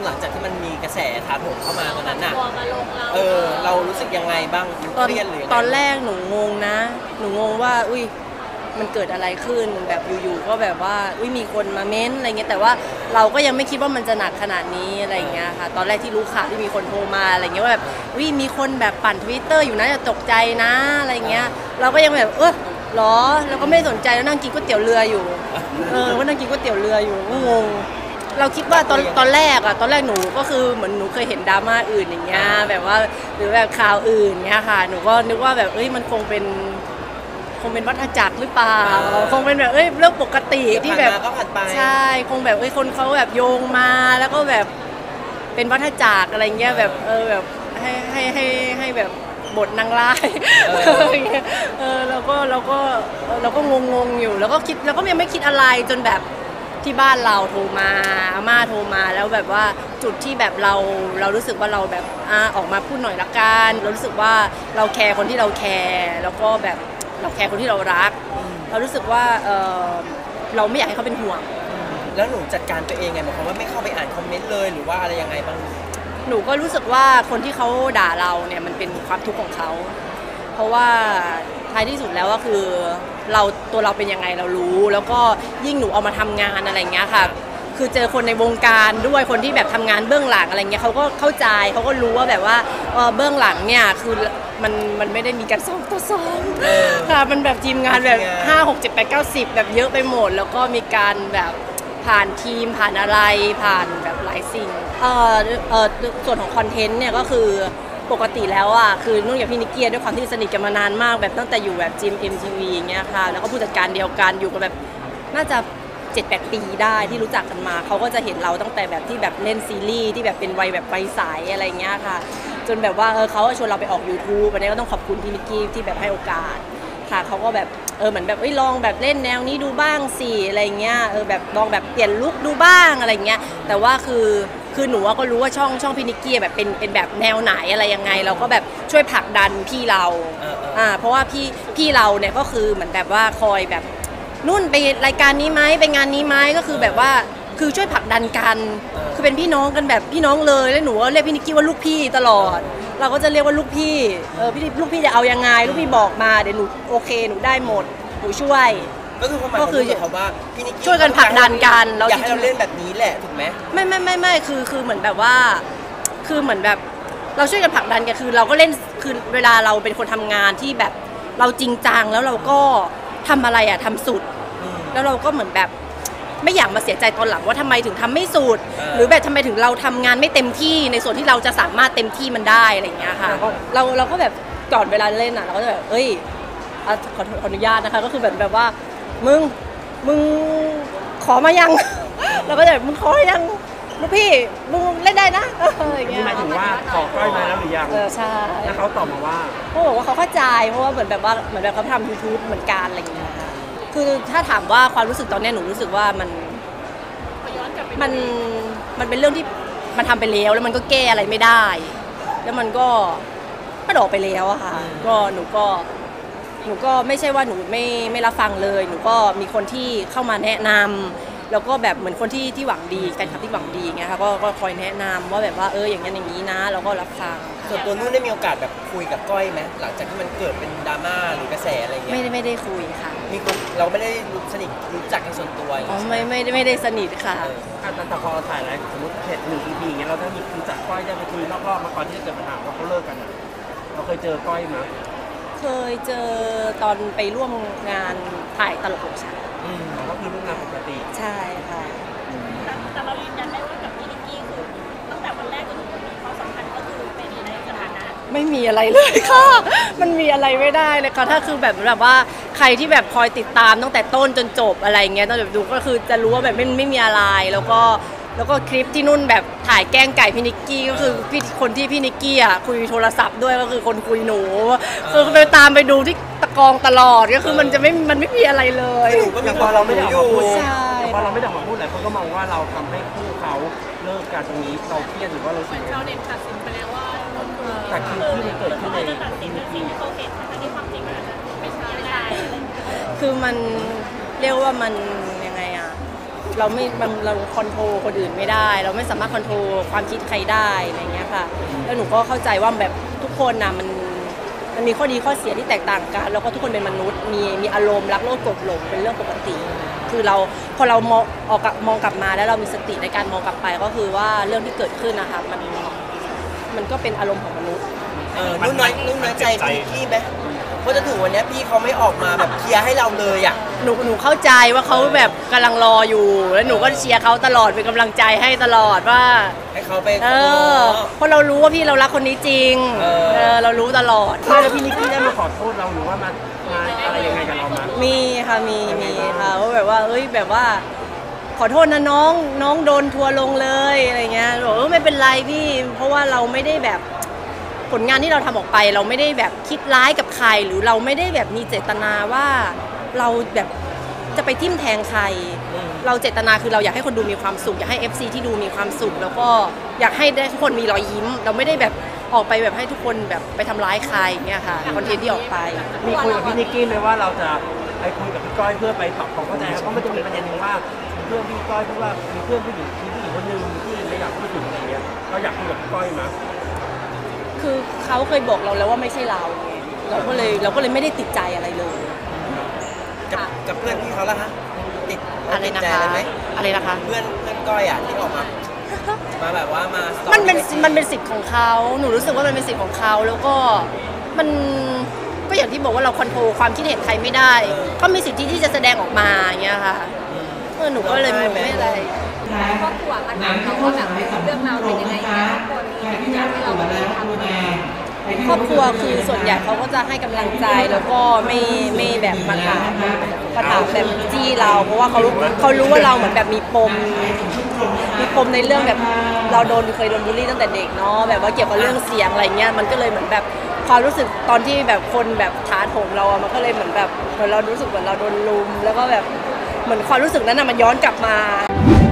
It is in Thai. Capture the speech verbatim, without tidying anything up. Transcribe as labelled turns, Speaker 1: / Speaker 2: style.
Speaker 1: หลังจากที่มันมีกระแสถาโถมเข้ามาตอนนั้นน่ะ
Speaker 2: มาลงเรา
Speaker 1: เออเรารู้สึกยังไงบ้าง
Speaker 3: ตอน
Speaker 1: เครียดหรือ
Speaker 3: ตอนแรกหนูงงนะหนูงงว่าอุ้ยมันเกิดอะไรขึ้นแบบอยู่ๆก็แบบว่าอุ้ยมีคนมาเม้นอะไรเงี้ยแต่ว่าเราก็ยังไม่คิดว่ามันจะหนักขนาดนี้อะไรเงี้ยค่ะตอนแรกที่รู้ข่าวที่มีคนโทรมาอะไรเงี้ยว่าแบบอุ้ยมีคนแบบปั่น ทวิตเตอร์ อยู่นะจะตกใจนะอะไรเงี้ยเราก็ยังแบบเออหรอเราก็ไม่ได้สนใจแล้วนั่งกินก๋วยเตี๋ยวเรืออยู่เออก็นั่งกินก๋วยเตี๋ยวเรืออยู่งงเราคิดว่าตอนตอนแรกอะตอนแรกหนูก็คือเหมือนหนูเคยเห็นดราม่าอื่นอย่างเงี้ยแบบว่าหรือแบบข่าวอื่นเงี้ยค่ะหนูก็นึกว่าแบบเอ้ยมันคงเป็นคงเป็นวัฏจักรหรือเปล่าคงเป็นแบบเอ้ยเรื่องปกติที่แบบใช่คงแบบเอ้ยคนเขาแบบโยงมาแล้วก็แบบเป็นวัฏจักรอะไรเงี้ยแบบเออแบบให้ให้ให้ให้แบบบทนางร้ายเออเราก็เราก็เราก็งงงอยู่แล้วก็คิดแล้วก็ยังไม่คิดอะไรจนแบบที่บ้านเราโทรมาอาม่าโทรมาแล้วแบบว่าจุดที่แบบเราเรารู้สึกว่าเราแบบอ่าออกมาพูดหน่อยละกันเรารู้สึกว่าเราแคร์คนที่เราแคร์แล้วก็แบบเราแคร์คนที่เรารักเรารู้สึกว่าเออเราไม่อยากให้เขาเป็นห่วง
Speaker 1: แล้วหนูจัดการตัวเองไงหมายความว่าไม่เข้าไปอ่านคอมเมนต์เลยหรือว่าอะไรยังไงบ้าง
Speaker 3: หนูก็รู้สึกว่าคนที่เขาด่าเราเนี่ยมันเป็นความทุกข์ของเขาเพราะว่าท้ายที่สุดแล้วก็คือเราตัวเราเป็นยังไงเรารู้แล้วก็ยิ่งหนูเอามาทำงานอะไรเงี้ยค่ะคือเจอคนในวงการด้วยคนที่แบบทำงานเบื้องหลังอะไรเงี้ยเขาก็เข้าใจเขาก็รู้ว่าแบบว่าเบื้องหลังเนี่ยคือมันมันไม่ได้มีการซ้อมต่อซ้อมค่ะมันแบบทีมงานแบบห้า หก เจ็ด แปด เก้า สิบแบบเยอะไปหมดแล้วก็มีการแบบผ่านทีมผ่านอะไรผ่านแบบหลายสิ่งเอ่อเอ่อส่วนของคอนเทนต์เนี่ยก็คือปกติแล้วอ่ะคือนุ่นกับพี่นิกกี้ด้วยความที่สนิทกันมานานมากแบบตั้งแต่อยู่แบบจิม เอ็ม ที วี อย่างเงี้ยค่ะแล้วก็ผู้จัดการเดียวกันอยู่กันแบบน่าจะ เจ็ดแปด ปีได้ที่รู้จักกันมาเขาก็จะเห็นเราตั้งแต่แบบที่แบบเล่นซีรีส์ที่แบบเป็นวัยแบบวัยใสอะไรเงี้ยค่ะจนแบบว่าเออเขาชวนเราไปออก ยูทูบ อันนี้ก็ต้องขอบคุณพี่นิกกี้ที่แบบให้โอกาสค่ะเขาก็แบบเออเหมือนแบบเอ้ยลองแบบเล่นแนวนี้ดูบ้างสิอะไรเงี้ยเออแบบลองแบบเปลี่ยนลุคดูบ้างอะไรเงี้ยแต่ว่าคือคือหนูก็รู้ว่าช่องช่องพี่นิกกี้แบบเป็นเป็นแบบแนวไหนอะไรยังไงเราก็แบบช่วยผลักดันพี่เราอ่าเพราะว่าพี่พี่เราเนี่ยก็คือเหมือนแบบว่าคอยแบบนุ่นไปรายการนี้ไหมไปงานนี้ไหมก็คือแบบว่าคือช่วยผลักดันกันคือเป็นพี่น้องกันแบบพี่น้องเลยแล้วหนูก็เรียกพี่นิกกี้ว่าลูกพี่ตลอดเราก็จะเรียกว่าลูกพี่เออพี่ลูกพี่จะเอายังไงลูกพี่บอกมาเดี๋ยวหนูโอเคหนูได้หมดหนูช่วย
Speaker 1: ก็คือความหมายของเขาว่าพี่นิกกี้
Speaker 3: ช่วยกันผลักดันกัน
Speaker 1: อยากให้เราเล่นแบบนี้แหละถูกไหม
Speaker 3: ไม่ไม่ไม่ไม่คือคือเหมือนแบบว่าคือเหมือนแบบเราช่วยกันผลักดันกันคือเราก็เล่นคือเวลาเราเป็นคนทำงานที่แบบเราจริงจังแล้วเราก็ทำอะไรอะทำสุดแล้วเราก็เหมือนแบบไม่อยากมาเสียใจตอนหลังว่าทำไมถึงทำไม่สุดหรือแบบทำไมถึงเราทำงานไม่เต็มที่ในส่วนที่เราจะสามารถเต็มที่มันได้อะไรอย่างเงี้ยค่ะเราเราก็แบบก่อนเวลาเล่นอะเราก็จะแบบเอ้ยขออนุญาตนะคะก็คือแบบแบบว่ามึงมึงขอมายังเราก็จะแบบมึงขอยังลูกพี่มึงเล่นได้นะอะไรอย่างเงี้ย
Speaker 4: หมายถึงว่าขอก้อยมาแล้วหรือยัง
Speaker 3: เออใช่
Speaker 4: แล้วเขาตอบมาว่า
Speaker 3: เขาบอกว่าเขาเข้าใจเพราะว่าเหมือนแบบว่าเหมือนแบบเขาทำยูทูบเหมือนกันอะไรอย่างเงี้ยคือถ้าถามว่าความรู้สึกตอนนี้หนูรู้สึกว่ามันมันมันเป็นเรื่องที่มันทำไปแล้วแล้วมันก็แก้อะไรไม่ได้แล้วมันก็ก็ออกไปแล้วอะค่ะก็หนูก็หนูก็ไม่ใช่ว่าหนูไม่ไม่รับฟังเลยหนูก็มีคนที่เข้ามาแนะนำแล้วก็แบบเหมือนคนที่ที่หวังดีแฟนคลับที่หวังดีไงค่ะก็ก็คอยแนะนำว่าแบบว่าเอออย่างนี้อย่างนี้นะเราก็รับฟัง
Speaker 1: ส่วนตัวนุ่นได้มีโอกาสแบบคุยกับก้อยไหมหลังจากที่มันเกิดเป็นดราม่าหรือกระแสอะไรเงี้ย
Speaker 3: ไม่ได้ไม่ได้คุยค่ะ
Speaker 1: มีคนเราไม่ได้รู้สนิทรู้จักกันส่วนตัว
Speaker 3: อ๋อไม่ไม่ได้ไม่ได้สนิทค่ะ
Speaker 4: แต่พอถ่ายแล้วสมมติเพจหนึ่ง อี พี อย่างเงี้ยเราได้มีรู้จักก้อยได้ไปคุยรอบๆมาก่อนที่จะเกิดปัญหาว่าเขาเลิกกันเราเคยเจอก้อยไหม
Speaker 3: เคยเจอตอนไปร่วมงานถ่ายตลกของฉัน
Speaker 4: ก็คือร่วมงานปกติ
Speaker 3: ใช่ค่ะ
Speaker 2: แต่เรายืนยันได้ว่ากับพี่นิกกี้คือตั้งแต่วันแรกจนถึงวันนี้ความสัมพันธ์ก็คือเป็นในสถานะ
Speaker 3: ไม่มีอะไรเลยค่ะมันมีอะไรไม่ได้เลยค่ะถ้าคือแบบแบบว่าใครที่แบบคอยติดตามตั้งแต่ต้นจนจบอะไรเงี้ยต้องแบบดูก็คือจะรู้ว่าแบบไม่ไม่มีอะไรแล้วก็แล้วก็คลิปที่นุ่นแบบถ่ายแกล้งไก่พี่นิกกี้ก็คือพี่คนที่พี่นิกกี้อ่ะคุยโทรศัพท์ด้วยก็คือคนคุยหนูคือไปตามไปดูที่ตะกองตลอดก็คือมันจะไม่มันไม่มีอะไรเลย
Speaker 4: แต่พอเราไม่ได้ออกมาพูดแต่พอเราไม่ได้ออกมาพูดหลายคนก็มองว่าเราทำให้คู่เขาเลิกกันตรงนี้เราเครียดหรือว่าเรา
Speaker 2: เหมือนชาวเน็ตตัดสินไปแล้วว่า
Speaker 4: แต่คือที่มันเกิดขึ้นใน
Speaker 2: ตัดสินในสิ่งที่เขาเห็นนะคะที่ความจริงมันไม่ใช่ไม่ใช่
Speaker 3: คือมันเรียกว่ามันยังไงอ่ะเราไม่มันเราคอนโทรลคนอื่นไม่ได้ เราไม่สามารถคอนโทรลความคิดใครได้อะไรเงี้ยค่ะแล้วหนูก็เข้าใจว่าแบบทุกคนนะมันมันมีข้อดีข้อเสียที่แตกต่างกันแล้วก็ทุกคนเป็นมนุษย์มีมีอารมณ์รักโลภโกรธหลงเป็นเรื่องปกติ คือเราพอเรามองออกมองกลับมาแล้วเรามีสติในการมองกลับไปก็คือว่าเรื่องที่เกิดขึ้นนะคะมันมันก็เป็นอารมณ์ของมนุษย์
Speaker 1: เออนุ่นน้อยนุ่นน้อยใจพี่นิกกี้ไหมเพราะจะถึงวันเนี้ยพี่เขาไม่ออกมาแบบเคลียร์ให้เราเลยอ่ะ
Speaker 3: หนูหนูเข้าใจว่าเขาแบบกำลังรออยู่แล้วหนูก็เชียร์เขาตลอดเป็นกำลังใจให้ตลอดว่า
Speaker 1: ให้เขาไป
Speaker 3: เออเพราะเรารู้ว่าพี่เรารักคนนี้จริง
Speaker 1: เออ
Speaker 3: เออเรารู้ตลอด
Speaker 4: ไม่แล้วพี่นิกกี้ได้มาขอโทษเราหรือว่ามามาอะไรยังไงกับเรามา
Speaker 3: มีค่ะมีมีค่ะว่าแบบว่าเอ้ยแบบว่า ขอโทษนะน้องน้องโดนทัวร์ลงเลยอะไรเงี้ยบอกเออไม่เป็นไรพี่เพราะว่าเราไม่ได้แบบผลงานที่เราทำออกไป เราไม่ได้แบบคิดร้ายกับใครหรือเราไม่ได้แบบมีเจตนาว่าเราแบบจะไปทิ่มแทงใคร เราเจตนาคือเราอยากให้คนดูมีความสุขอยากให้ เอฟ ซี ที่ดูมีความสุขแล้วก็อยากให้ได้ทุกคนมีรอยยิ้ม เราไม่ได้แบบออกไปแบบให้ทุกคนแบบไปทำร้ายใครเงี้ยค่ะคอนเทนต์ที่ออกไป
Speaker 4: มีคุยกับพี่นิกกี้ไหมว่าเราจะไปคุยกับพี่ก้อยเพื่อไปปรับความเข้าใจครับเพราะมันจะมีประเด็นหนึ่งว่าเพื่อนพี่ก้อยพูดว่ามีเพื่อนผู้หญิงมีผู้หญิงคนหนึ่งที่ไม่อยากพูดถึงอะไรเงี้ยเราอยากคุยกับพี่ก้อยมั้ย
Speaker 3: คือเขาเคยบอกเราแล้วว่าไม่ใช่เราไงเราก็เลยเราก็เลยไม่ได้ติดใจอะไรเลย
Speaker 1: กับกับเพื่อนพี่เขาละฮะติด
Speaker 3: อะไร
Speaker 1: ติด
Speaker 3: นะ
Speaker 1: ใจ
Speaker 3: คะ
Speaker 1: อะไรไหม
Speaker 3: อะไรนะคะ
Speaker 1: เพื่อนเพื่อนก้อยอ่ะที่ออกมามาแบบว่ามาสตอ
Speaker 3: มันเป็น
Speaker 1: รี่ไอจี
Speaker 3: มันเป็นสิทธิ์ของเขาหนูรู้สึกว่ามันเป็นสิทธิ์ของเขาแล้วก็มันก็อย่างที่บอกว่าเราคอนโทรลความคิดเห็นใครไม่ได้เขามีสิทธิที่จะแสดงออกมาอย่างเงี้ยค่ะเออหนูก็เลยหนูไม่อะไร
Speaker 2: ครอบครัวมาถามเราว่าแบบเรื่องราวเป็นยังไงครอบครัวมีเหตุการณ์ที่เราไม่ได้ทำ
Speaker 3: ครอบครัวคือส่วนใหญ่เขาก็จะให้กำลังใจแล้วก็ไม่ไม่แบบมาถามมาถามแบบจี้เราเพราะว่าเขารู้เขารู้ว่าเราเหมือนแบบมีปมมีปมในเรื่องแบบเราโดนเคยโดนบูลลี่ตั้งแต่เด็กเนาะแบบว่าเกี่ยวกับเรื่องเสียงอะไรเงี้ยมันก็เลยเหมือนแบบความรู้สึกตอนที่แบบคนแบบท้าโถมเราอะมันก็เลยเหมือนแบบเหมือนเรารู้สึกเหมือนเราโดนลุมแล้วก็แบบเหมือนความรู้สึกนั้นอะมันย้อนกลับมา